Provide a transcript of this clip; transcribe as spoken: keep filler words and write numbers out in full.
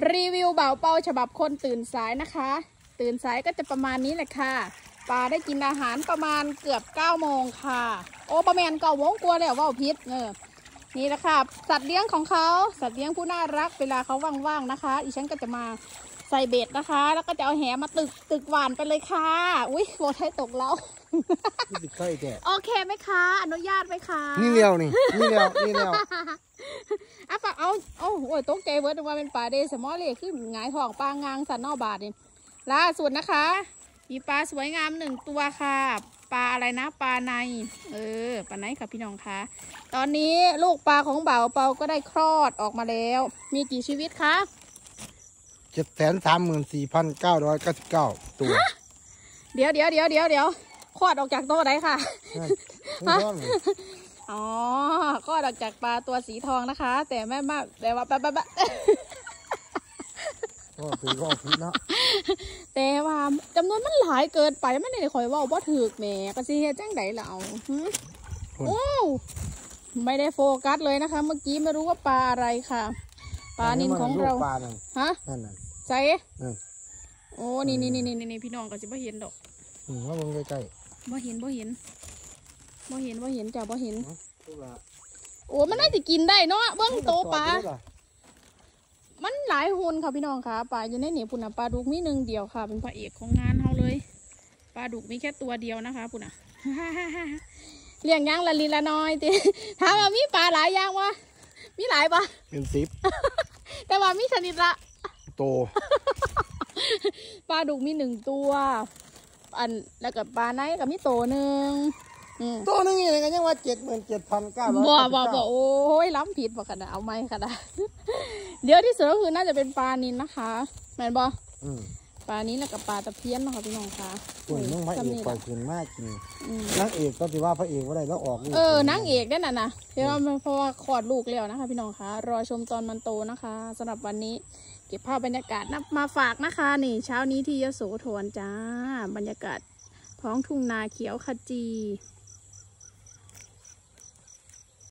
รีวิวเบาเปาฉบับคนตื่นสายนะคะตื่นสายก็จะประมาณนี้แหละค่ะปลาได้กินอาหารประมาณเกือบเก้าโมงค่ะโอ้ประมาณเก้าโมงกว่าแล้วว่าพิษเออนี่แหละค่ะสัตว์เลี้ยงของเขาสัตว์เลี้ยงผู้น่ารักเวลาเขาว่างๆนะคะอีฉันก็จะมาใส่เบ็ดนะคะแล้วก็จะเอาแหมาตึกตึกหวานไปเลยค่ะอุ้ยโบไทยตกแล้วโอเคไหมคะอนุญาตไหมคะนี่เลี้ยวนี่นี่เลี้ยวนี่เลี้ยวอ่ะฝากเอาเอาโอ้ยตกใจเวิร์ดว่าเป็นปลาเดสมอลเลยขึ้นหงายท้องปลางางสันนอบาทนี่ล่าสุดนะคะมีปลาสวยงามหนึ่งตัวค่ะปลาอะไรนะปลาในเออปลาไหนค่ะพี่น้องคะตอนนี้ลูกปลาของเบาเปาก็ได้คลอดออกมาแล้วมีกี่ชีวิตคะเจ็ดแสนสามหมื่นสี่พันเก้าร้อยเก้าสิบเก้าตัวเดี๋ยวเดี๋ยวเดี๋ยวเดี๋ยวเดี๋ยวคลอดออกจากตัวไหนค่ะอ๋อคลอดออกจากปลาตัวสีทองนะคะแต่แม่มากแต่ว่าแป๊บแป๊บก็ถือก็ผิดนะแต่ว่าจำนวนมันหลายเกินไปไม่ได้คอยว่าว่าถือแหมกระซีเฮจ้งไดเหล่าโอ้ไม่ได้โฟกัสเลยนะคะเมื่อกี้ไม่รู้ว่าปลาอะไรค่ะปลานิลของเราฮะใช่โอ้นี่นี่นี่นี่พี่น้องก็จะไม่เห็นดอกอืมว่ามึงใกล้ๆไม่เห็นไม่เห็นไม่เห็นไม่เห็นจ้ะไม่เห็นโอ้มันน่าจะกินได้เนาะเบื้องโตปลามันหลายหุ่นค่ะพี่น้องค่ะปลาอยู่ในเนี่ยปุ่นปลาดุกมีหนึ่งเดียวค่ะเป็นพระเอกของงานเขาเลยปลาดุกมีแค่ตัวเดียวนะคะปุ่นอ่ะเลี้ยงย่างละลีละน้อยติถามว่ามีปลาหลายย่างวะมีหลายปะเป็นสิบแต่ว่ามีชนิดละโตปลาดุกมีหนึ่งตัวอันแล้วกับปลาไหนกับมีโตหนึ่งตัวนึงนี่กันยังว่าเจ็ดหมื่นเจ็ดพันเก้าร้อยบ่บ่บ่โอ้ยล้ำผิดบ่ขนาดเอาไหมขนาดเดี๋ยวที่สุดก็คือน่าจะเป็นปลานิลนะคะแม่นบ่ปลานี้แล้วกับปลาตะเพียนนะคะพี่น้องค่ะคุณน้องพระเอกปล่อยคืนมากจริงนางเอกก็ถือว่าพระเอกว่าอะไรแล้วออกเออนางเอกได้น่ะนะเพราะว่าเพราะว่าคลอดลูกแล้วนะคะพี่น้องค่ะรอชมตอนมันโตนะคะสำหรับวันนี้เก็บภาพบรรยากาศนะมาฝากนะคะนี่เช้านี้ที่ยโสธรจ้าบรรยากาศท้องทุ่งนาเขียวขจี